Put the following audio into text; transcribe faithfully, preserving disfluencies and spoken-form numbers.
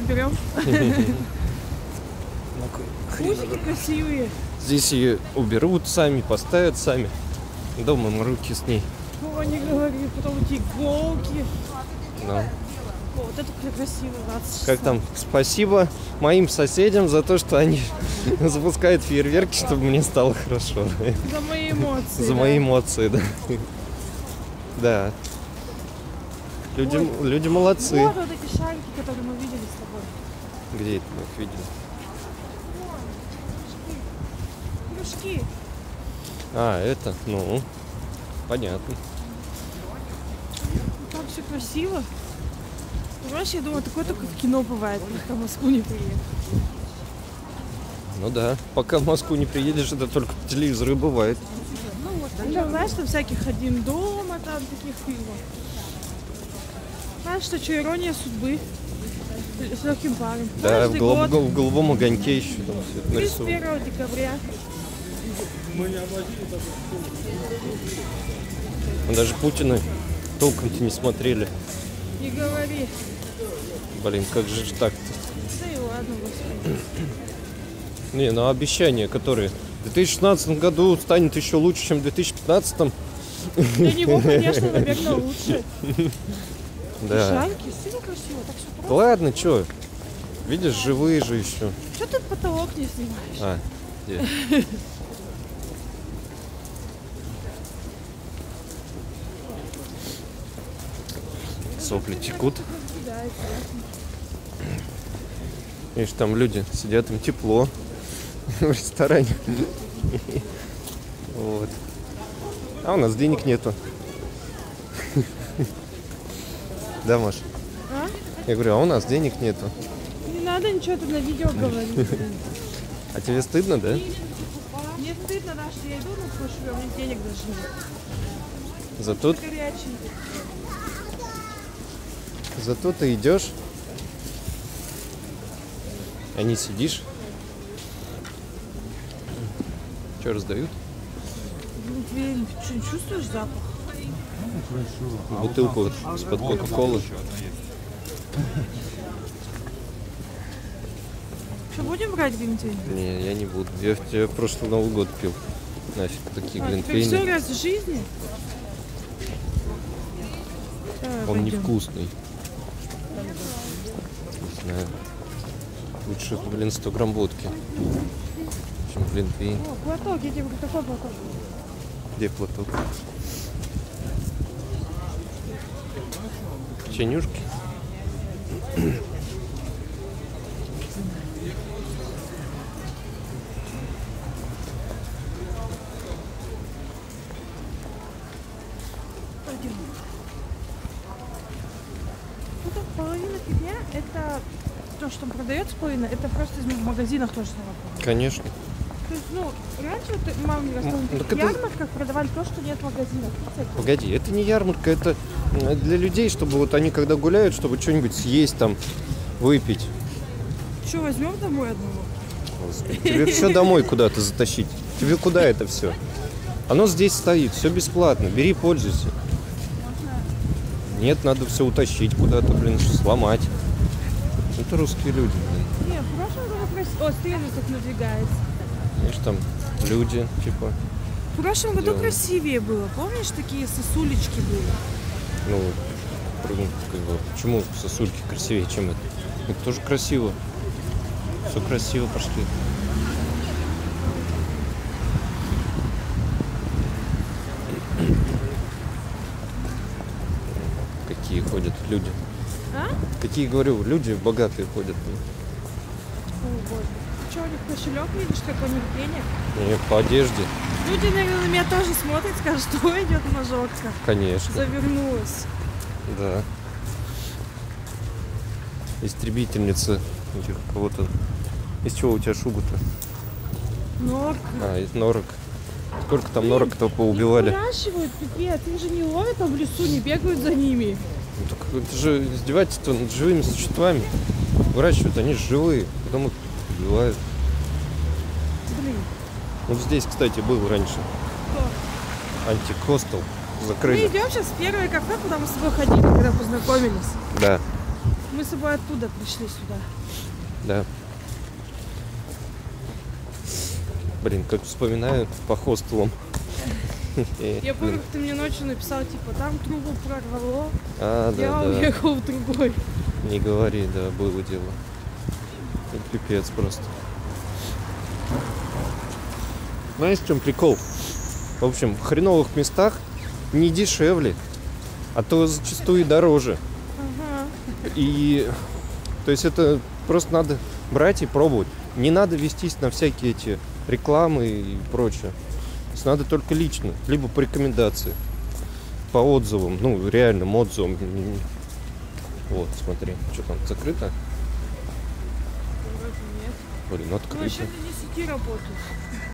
уберем. Кустики красивые. Здесь ее уберут сами, поставят сами. Дома руки с ней. Ну, они говорили, потом эти иголки. Да. О, вот это красиво. Как там? Спасибо моим соседям за то, что они запускают фейерверки, чтобы мне стало хорошо. За мои эмоции. За да. мои эмоции, да. Да. Люди, люди молодцы. Вот, вот эти шарики, которые мы видели с тобой. Где это мы их видели? Кружки. А, это, ну, понятно. Так все красиво. Понимаешь, я думаю, такое только в кино бывает, пока в Москву не приедешь. Ну да, пока в Москву не приедешь, это только по телевизору и бывает. Ну вот, там, знаешь, там всяких «Один дома», там таких фильмов. Знаешь, что, что ирония судьбы с легким паром. Да, в, голуб, год, в голубом огоньке еще там все это нарисовано. тридцать первого декабря. Мы даже Путина толком-то не смотрели. Не говори. Блин, как же ж так-то? Да и ладно, господи. Не, ну обещания, которые в две тысячи шестнадцатом году станет еще лучше, чем в две тысячи пятнадцатом. Для него, конечно, наверное, лучше. Да. Шарики, сильно красиво, так что просто. Ладно, что? Видишь, живые же еще. Что ты потолок не снимаешь? А, где? Сопли текут. Да, это ясно. Видишь, там люди сидят, им тепло в ресторане. Вот. А у нас денег нету. Да, Маш? А? Я говорю, а у нас денег нету. Не надо ничего тут на видео говорить. А тебе стыдно, да? Мне стыдно, да, что я иду, ну слушай, у меня денег даже нет. Зато, Горячий. зато ты идешь, а не сидишь. Что раздают? Ты что, чувствуешь запах? Бутылку из-под Кока-Колы. Что, будем брать глинтвейн? Не, я не буду. Я в тебя прошлый Новый год пил. Нафиг такие А, все глинтвейны. раз в жизни? Давай, Он пойдем. невкусный. Не знаю. Лучше, блин, сто грамм водки, чем глинтвейн. О, платок, я тебе говорю, какой платок? Где платок? Печенюшки? Пойдем. Ну так половина фигня, это то, что там продается половина, это просто в магазинах тоже самое. Конечно. То есть, ну, раньше вот, мама мне рассказывала, Ну, в так это- ярмарках продавали то, что нет в магазинах. Погоди, это не ярмарка, это для людей, чтобы вот они когда гуляют, чтобы что-нибудь съесть там, выпить. Что, возьмем домой одного? Господи, тебе все домой куда-то затащить. Тебе куда это все? Оно здесь стоит, все бесплатно. Бери, пользуйся. Нет, надо все утащить куда-то, блин, сломать. Это русские люди, блин. Не, в прошлом году красиво. О, стрелец так надвигается. Видишь, там люди, типа, В прошлом году Делаем. красивее было. Помнишь, такие сосулечки были? ну, как бы, почему сосульки красивее, чем это? Это тоже красиво. Все красиво пошли. Какие ходят люди. А? Какие, говорю, люди богатые ходят. О, боже. Что, у них кошелек, видишь, как у них денег? Не, по одежде, Люди, наверное, на меня тоже смотрят, скажут, что идет мажорка. конечно. Завернулась. Да. Истребительница этих кого-то. Из чего у тебя шуба-то? Норка. А, из норок. Сколько там Блин, норок-то поубивали? Их выращивают, пипец. Их же не ловят там в лесу, не бегают за ними. Ну, так это же издевательство над живыми существами. Выращивают, они же живые, потом их убивают. Блин. Вот здесь, кстати, был раньше Кто? антикостел. Мы Закрыли. идем сейчас в первое кафе, куда мы с тобой ходили, когда познакомились. Да. Мы с собой оттуда пришли сюда. Да. Блин, как вспоминаю по хостелам. Я помню, как ты мне ночью написал, типа, там трубу прорвало. А, да, Я да. уехал в другой. Не говори, да, было дело. Это пипец просто. Знаешь, в чем прикол? В общем, в хреновых местах не дешевле, а то зачастую и дороже. Ага. И то есть это просто надо брать и пробовать. Не надо вестись на всякие эти рекламы и прочее. То есть надо только лично, либо по рекомендации, по отзывам, ну реальным отзывам. Вот, смотри, что там закрыто? Вроде нет. Блин, Ну, открыто. еще до десяти работают.